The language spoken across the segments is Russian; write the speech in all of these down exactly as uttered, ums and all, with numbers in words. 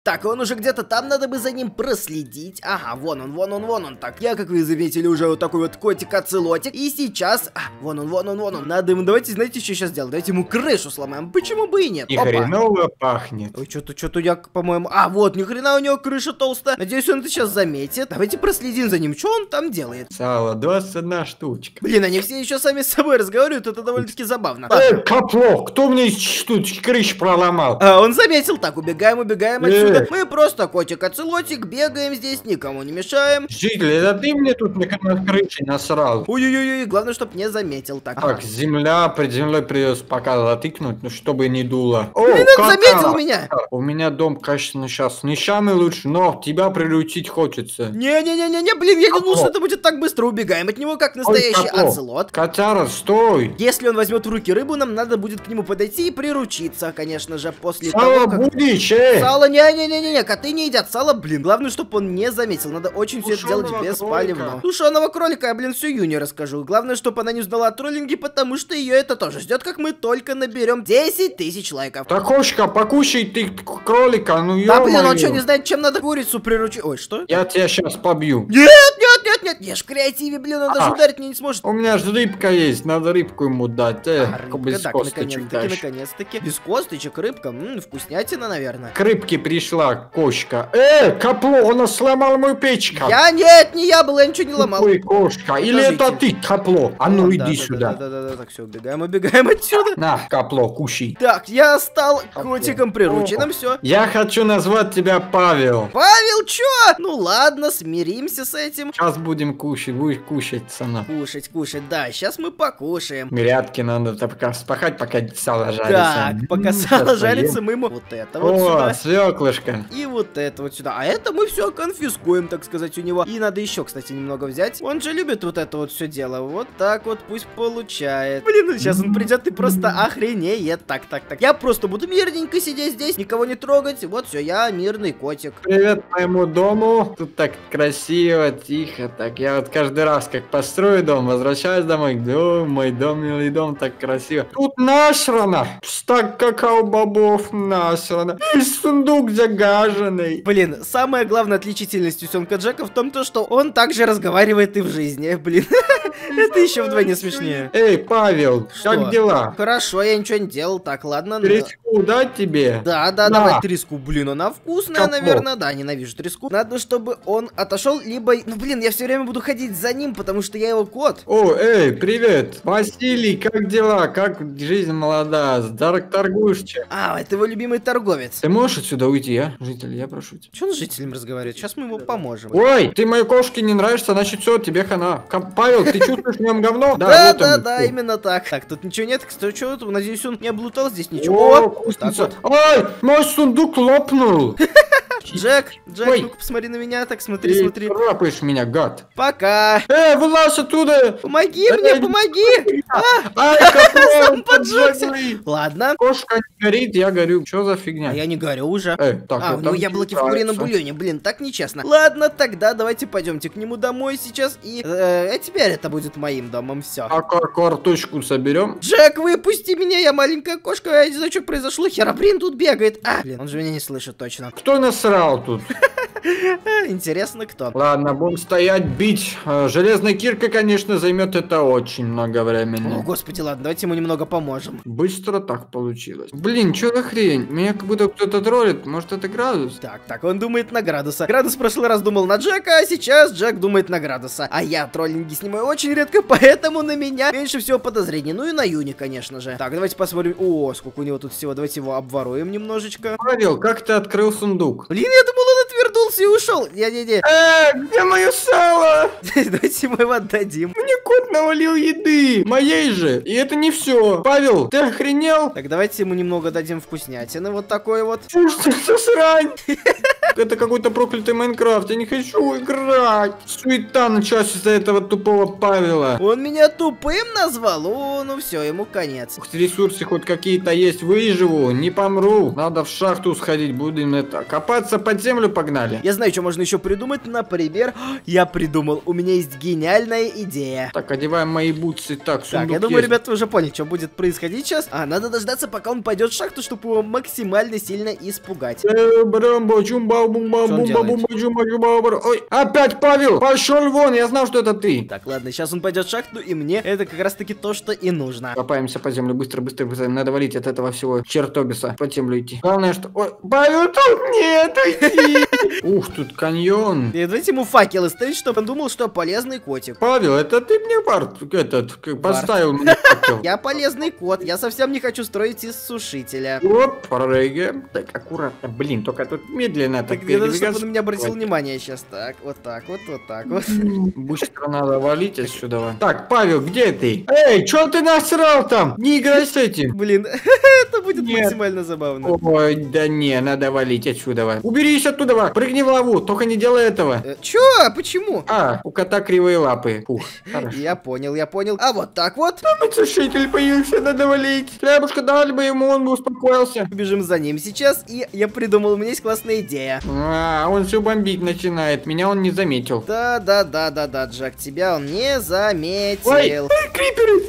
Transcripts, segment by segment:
Так, он уже где-то там, надо бы за ним проследить. Ага, вон он, вон он, вон он. Так, я, как вы заметили, уже вот такой вот котик-оцелотик. И сейчас... А, вон он, вон он, вон он. Надо ему, давайте, знаете, что сейчас делать? Давайте ему крышу сломаем. Почему бы и нет? И хреново пахнет. Ой, что-то, что-то я, по-моему... А, вот, ни хрена у него крыша толстая. Надеюсь, он это сейчас заметит. Давайте проследим за ним, что он там делает. Сало, двадцать одна штучка. Блин, они все еще сами с собой разговаривают, это довольно-таки забавно. Эй, Копло, кто мне тут крышу проломал? А, он заметил. Так, убегаем, убегаем Эй. отсюда. Мы просто котик-оцелотик, бегаем здесь, никому не мешаем. Житель, это ты мне тут на крыше насрал? Ой-ой-ой, главное, чтоб не заметил. Так, Так, земля, под землей придется пока затыкнуть, ну чтобы не дуло. О, блин, он заметил меня. У меня дом, конечно, сейчас не самый лучший, но тебя приручить хочется. Не-не-не-не, блин, я не думал, Копло. что это будет так быстро. Убегаем от него, как настоящий Копло. оцелот. Котяра, стой! Если он возьмет в руки рыбу, нам надо будет к нему подойти и приручиться, конечно же, после Сало того, как... будешь, эй! Сало, не-не-не-не, коты не едят сало, блин, главное, чтобы он не заметил, надо очень все это делать Тушеного без кролика. палевного. Тушеного кролика я, блин, всю Юне расскажу. Главное, чтобы она не узнала о троллинге, потому что ее это тоже ждет, как мы только наберем десять тысяч лайков. Так, кошка, покушай ты кролика, ну Да, блин, он ё-моё. что, не знает, чем надо курицу приручить? Ой, что? Я тебя сейчас побью. Нет, нет, нет, нет, я ж в креативе, блин, он даже А. ударить меня не сможет. У меня же рыбка есть, надо рыбку ему дать. Э, А, рыбка, без так, косточек наконец-таки, дальше. наконец-таки. Без косточек, рыбка, ммм, вкуснятина, наверное. К рыбке пришла кошка. Э, Копло, он сломал мою печку. Я, нет, не я был, я ничего не ломал. Ой, кошка. Или это ты, Копло? А ну О, иди да, да, сюда. Да, да, да, да, так, все, убегаем, убегаем отсюда. На, Копло, кушай. Так, я стал котиком прирученным, все. Я хочу назвать тебя Павел. Павел, чё? Ну ладно, смиримся с этим. Сейчас будем кушать, будешь кушать, сына. Кушать, кушать, да, сейчас мы покушаем. Грядки надо пока вспахать, пока сало жарится. Так, пока М, сало сейчас жарится, поем. мы ему вот это вот О, сюда. свеклышка. И вот это вот сюда. А это мы все конфискуем, так сказать, у него. И надо еще, кстати, немного взять. Он же любит вот это вот все дело. Вот так вот пусть получает. Блин, ну сейчас он придет и просто охренеет. Так, так, так. Я просто буду мирненько сидеть здесь, никого не трогать. Вот все, я мирный котик. Привет моему дому. Тут так красиво, тихо. Так, я вот каждый раз, как построю дом, возвращаюсь домой. Дом, мой дом, милый дом, так красиво. Тут насрано. Стак какао-бобов насрано. И сундук загаженный. Блин, самая главная отличительность Усенка Джека в том, то, что он также разговаривает и в жизни. Блин, это еще вдвойне смешнее. Эй, Павел, Что? как дела? Хорошо, я ничего не делал. Так, ладно. на- Треску дать тебе? Да, да, На. давай треску. Блин, она вкусная, Капот. наверное. Да, ненавижу треску. Надо, чтобы он отошел, либо... Ну, блин, я все время буду ходить за ним, потому что я его кот. О, эй, привет. Василий, как дела? Как жизнь молода? Здорово, торгуешь чем? А, это его любимый торговец. Ты можешь отсюда уйти, а? Житель, я прошу тебя. Че он с жителем разговаривает? Сейчас мы ему поможем. Ой, ты моей кошке не нравишься, значит все, тебе хана. Ка- Павел, ты чувствуешь в нем говно? Да, вот да, он. да, именно так. Так, тут ничего нет. Кстати, что тут? Надеюсь, он не облутал здесь ничего. О, Вот так вкусница. вот. Ой, мой сундук лопнул. Джек, Джек, Ой. ну-ка посмотри на меня. Так, смотри, Ты смотри. царапаешь меня, гад. Пока. Эй, вылазь оттуда. Помоги Да мне, я не- помоги. Ай, какой Сам поджегся. Ладно. Кошка не горит, я горю. Что за фигня? А я не горю уже. Эй, так, А, я у него там яблоки в нравится. курином бульоне, блин, так нечестно. Ладно, тогда давайте пойдемте к нему домой сейчас. И э, а теперь это будет моим домом, все. А кар- картошку соберем? Джек, выпусти меня, я маленькая кошка, я не знаю, что произошло. Херобрин тут бегает. А, блин, он же меня не слышит точно. Кто насрал тут? А, интересно, кто? Ладно, будем стоять, бить. Э, Железная кирка, конечно, займет это очень много О, времени. господи, ладно, давайте ему немного поможем. Быстро так получилось. Блин, что за хрень? Меня как будто кто-то троллит. Может, это градус? Так, так, он думает на Градуса. Градус в прошлый раз думал на Джека, а сейчас Джек думает на Градуса. А я троллинги снимаю очень редко, поэтому на меня меньше всего подозрений. Ну и на Юни, конечно же. Так, давайте посмотрим. О, сколько у него тут всего. Давайте его обворуем немножечко. Павел, как ты открыл сундук? Блин, я думал, он отвернулся и ушел. Не-не-не. Э, где мое сало? Давайте мы его отдадим. Мне кот навалил еды. Моей же. И это не все. Павел, ты охренел? Так, давайте ему немного дадим вкуснятины. Вот такой вот. Слушай, что срань? Это какой-то проклятый Майнкрафт, я не хочу играть. Суета началась из-за этого тупого Павела. Он меня тупым назвал? О, ну все, ему конец. Ух, ресурсы хоть какие-то есть, выживу, не помру. Надо в шахту сходить, будем это, копаться под землю погнали. Я знаю, что можно еще придумать, например, я придумал, у меня есть гениальная идея. Так, одеваем мои бутсы, так, сундук Так, я думаю, есть. ребята, вы уже поняли, что будет происходить сейчас. А, надо дождаться, пока он пойдет в шахту, чтобы его максимально сильно испугать. Э, брамбо, чумба, бумба, Что он бумба, делает? бумба, чумба, чумба, бра- Ой, опять Павел, пошел вон, я знал, что это ты. Так, ладно, сейчас он пойдет в шахту, и мне это как раз таки то, что и нужно. Копаемся по землю, быстро, быстро, быстро, надо валить от этого всего чертобиса, по землю идти. Главное, что... Ой, Павел, тут нет, уйди. Ух, тут каньон. И давайте ему факелы ставить, чтобы он думал, что полезный котик. Павел, это ты мне барт этот как, поставил мне факел. Я полезный кот, я совсем не хочу строить из сушителя. Оп, прыгаем. Так, аккуратно, блин, только тут медленно так Так, мне надо, чтобы передвигаться. он на меня обратил внимание сейчас. Так, вот так, вот, вот так вот. Быстро надо валить отсюда. Так, Павел, где ты? Эй, чё ты насрал там? Не играй с этим. Блин, это будет Нет. максимально забавно. Ой, да не, надо валить отсюда. Уберись оттуда, прыгни в лаву, только не делай этого. Э, Чё? Почему? А, у кота кривые лапы. Ух, хорошо. Я понял, я понял. А вот так вот. Сушитель появился, надо валить. Хлебушка дали бы ему, он бы успокоился. Бежим за ним сейчас, и я придумал, у меня есть классная идея. А, он все бомбить начинает. Меня он не заметил. Да, да, да, да, да, Джек, тебя он не заметил. Ой, эй, криперы!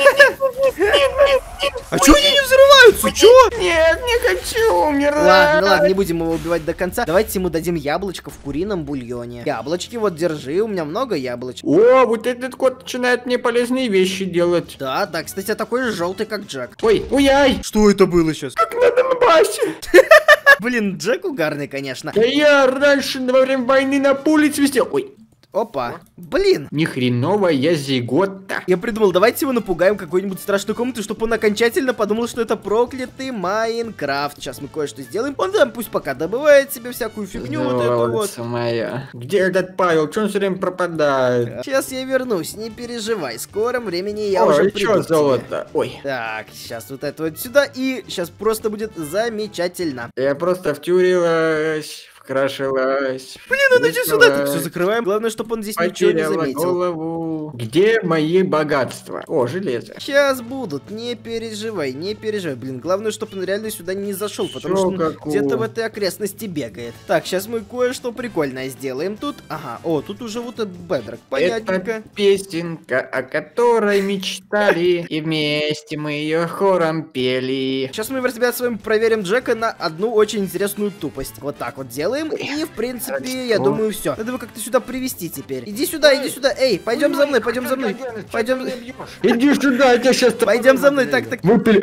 А чё они не взрываются? Чё? Нет, не хочу умирать. Ладно, ладно, не будем его убивать до конца. Давайте ему дадим яблочко в курином бульоне. Яблочки, вот держи, у меня много яблочек. О, вот этот кот начинает мне полезные вещи делать. Да, да, кстати, я такой же желтый, как Джек. Ой, ой-ай, Что это было сейчас? как на Донбассе. Блин, Джек угарный, конечно. Да я раньше во время войны на пули свистел. Ой, Опа. Блин. ни хреновая я зигота. Я придумал, давайте его напугаем какой-нибудь страшной комнатой, чтобы он окончательно подумал, что это проклятый Майнкрафт. Сейчас мы кое-что сделаем. Он там пусть пока добывает себе всякую фигню вот эту вот. Золотце моя. Где этот Павел? Че он все время пропадает? Сейчас я вернусь, не переживай. В скором времени я Ой, уже и приду чё к тебе. золото? Ой. Так, сейчас вот это вот сюда, и сейчас просто будет замечательно. Я просто втюрилась, вкрашилась. Блин, надо идти сюда. Так, все закрываем. Главное, чтобы он здесь ничего не Потеряла заметил. голову. Где мои богатства? О, железо. Сейчас будут, не переживай, не переживай. Блин, главное, чтобы он реально сюда не зашел, потому Всё что он как у- где-то в этой окрестности бегает. Так, сейчас мы кое-что прикольное сделаем тут. Ага, о, тут уже вот этот бедрок, понятненько. Это песенка, о которой мечтали, и вместе мы ее хором пели. Сейчас мы, ребят, с вами проверим Джека на одну очень интересную тупость. Вот так вот делаем, и, в принципе, Хорошо. я думаю, все. Надо его как-то сюда привести теперь. Иди сюда, иди сюда. Эй, пойдем за мной, пойдем за мной. Пойдем. Иди сюда, я тебя сейчас... Пойдем за мной, так, так. Выпили...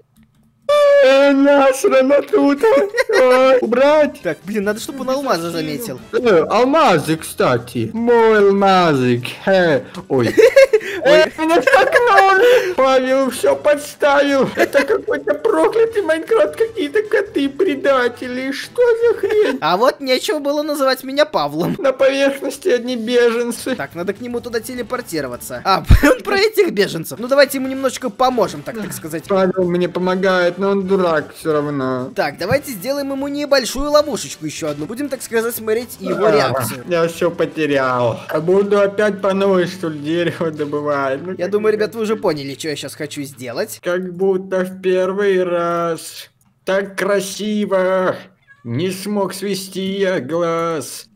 Э, Насрано тут. Ой, убрать. Так, блин, надо, чтобы он алмазы заметил. Э, алмазы, кстати. Мой алмазик. Э, Ой. Э, Меня столкнули. Павел все подставил. Это какой-то проклятый Майнкрафт. Какие-то коты-предатели. Что за хрень? А вот нечего было называть меня Павлом. На поверхности одни беженцы. Так, надо к нему туда телепортироваться. А, он про этих беженцев. Ну, давайте ему немножечко поможем, так, так сказать. Павел мне помогает, но он дурак все равно. Так, давайте сделаем ему небольшую ловушечку еще одну. Будем, так сказать, смотреть его реакцию. Я все потерял. А буду опять по новой, что ли, дерево добывать. Ну, Я думаю, ребят, вы уже поняли, что я сейчас хочу сделать. как будто в первый раз. Так красиво. Не смог свести я глаз.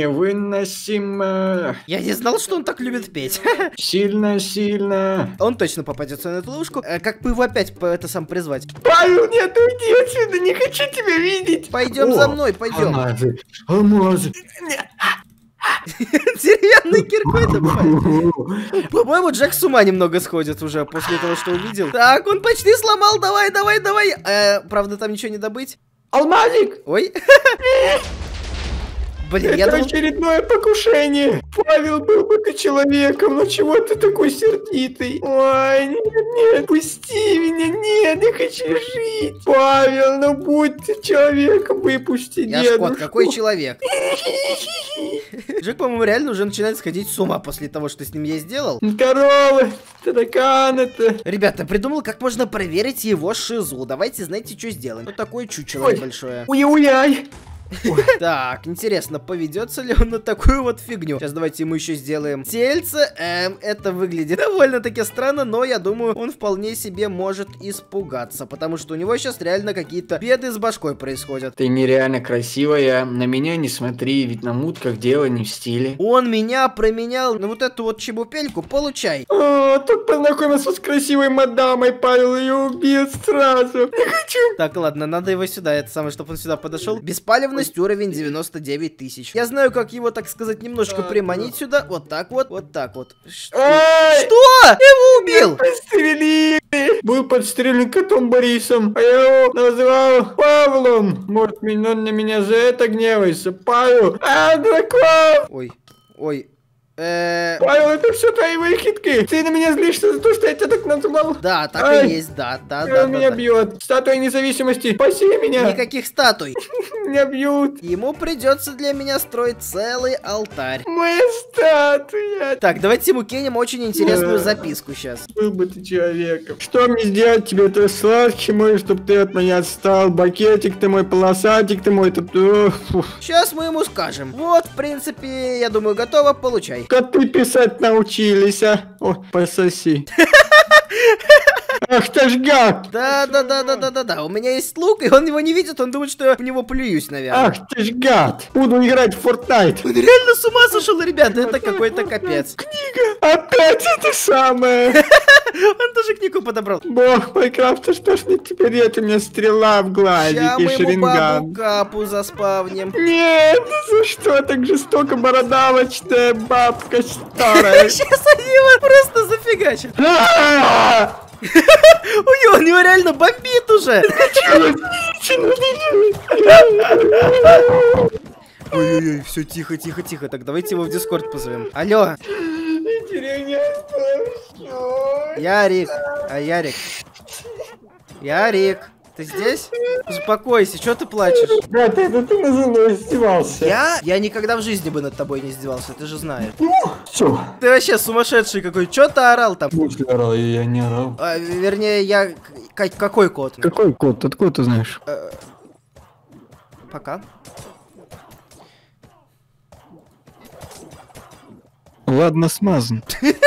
Невыносимо. Я не знал, что он так любит петь. Сильно-сильно. Он точно попадется на эту ловушку. Э, Как бы его опять по это сам призвать? Павел, нет, уйди отсюда, не хочу тебя видеть. Пойдем О, за мной, пойдем. Алмазы, алмазы. Деревянной киркой добывает. По-моему, Джек с ума немного сходит уже после того, что увидел. Так, он почти сломал. Давай, давай, давай. Э, правда, там ничего не добыть. Алмазик! Ой. Блин, я Это думал... очередное покушение. Павел был бы ты человеком, но чего ты такой сердитый? Ой, нет, нет, пусти меня, нет, я хочу жить. Павел, ну будь ты человеком, выпусти Я ж дедушку. кот, какой человек? Джек, по-моему, реально уже начинает сходить с ума после того, что с ним я сделал. Корова, тараканы-то. Ребята, придумал, как можно проверить его шизу. Давайте, знаете, что сделаем? Вот такое чучело Ой. небольшое. Уй-уй-ай. Так, интересно, поведется ли он на такую вот фигню? Сейчас давайте ему еще сделаем тельце. Эм, это выглядит довольно-таки странно, но я думаю, он вполне себе может испугаться, потому что у него сейчас реально какие-то беды с башкой происходят. Ты нереально красивая, на меня не смотри, ведь на мутках дело не в стиле. Он меня променял на вот эту вот чебупельку, получай. О, тут познакомился с красивой мадамой, Павел ее убил сразу. Не хочу. Так, ладно, надо его сюда, это самое, чтобы он сюда подошел. Беспалевность уровень девяносто девять тысяч. Я знаю, как его, так сказать, немножко приманить сюда. Вот так вот, вот так вот. Что? Ай! Что? Я его убил! Подстрелили! Был подстрелен котом Борисом, а я его называл Павлом. Может, меня- он на меня за это гневается. Павел! А, дракон! Ой, ой. Э, Павел, это все твои выходки. Ты на меня злишься за то, что я тебя так назвал. Да, так Ай, и есть, да, да, Он да, да, меня да. бьет. Статуя независимости. Спаси меня. Никаких статуй. Меня бьют. Ему придется для меня строить целый алтарь. Моя статуя. Так, давайте ему кинем очень интересную Да. записку сейчас. Был бы ты человеком. Что мне сделать тебе, ты сладкий мой, чтоб ты от меня отстал? Бакетик ты мой, полосатик ты мой, тут... Ох, фу. Сейчас мы ему скажем. Вот, в принципе, я думаю, готово, получай. Коты писать научились, а? О, пососи. Ах ты ж гад! Да, да, да, да, да, да, да. У меня есть лук, и он его не видит, он думает, что я в него плююсь, наверное. Ах ты ж гад! Буду играть в Fortnite. Он реально с ума сошел, ребята, это какой-то капец. Книга! Опять это самое! Он даже книгу подобрал. Бог Майнкрафта, что ж мне теперь это, у меня стрела в глазике, Ща мы ему шеринган. бабу капу заспавним. Нет, ну за что так жестоко, бородавочная бабка старая? Сейчас они его просто зафигачат. А! У него, у него реально бомбит уже. Ой-ой-ой, все, тихо, тихо, тихо. Так, давайте его в Дискорд позовем. Алло, Ярик. А, Ярик. Ярик, ты здесь? Успокойся, что ты плачешь? Брат, это ты надо мной издевался. Я? Я никогда в жизни бы над тобой не издевался, ты же знаешь. Все. Ты вообще сумасшедший какой. Чё ты орал там? Если орал, я не орал. А, вернее, я... к- Какой кот? Какой код? Откуда ты знаешь? Э, Пока. Ладно, смазан.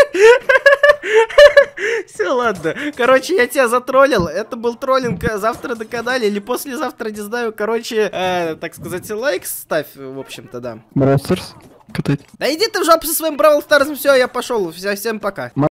Все, ладно. Короче, я тебя затроллил. Это был троллинг завтра на канале или послезавтра, не знаю. Короче, э, так сказать, лайк ставь, в общем-то, да. Брастерс катать. Да иди ты в жопу со своим Бравл Старсом. Все, я пошел. Всем пока.